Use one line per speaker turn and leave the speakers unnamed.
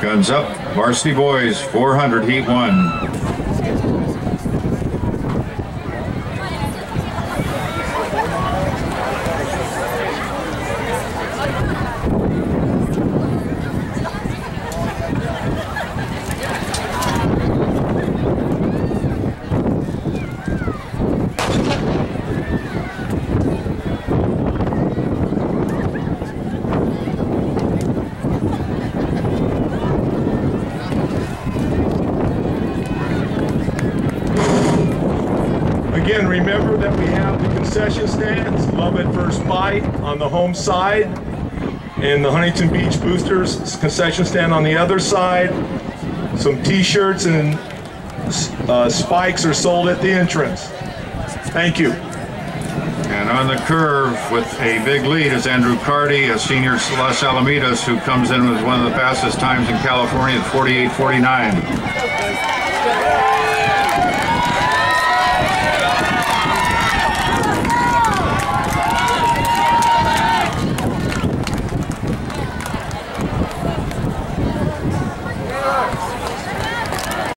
Guns up, Varsity boys, 400, heat 1.
Again, remember that we have the concession stands, Love at First Bite on the home side, and the Huntington Beach Boosters concession stand on the other side. Some t-shirts and spikes are sold at the entrance. Thank you.
And on the curve with a big lead is Andrew Carty, a senior Los Alamitos, who comes in with one of the fastest times in California at 48:49.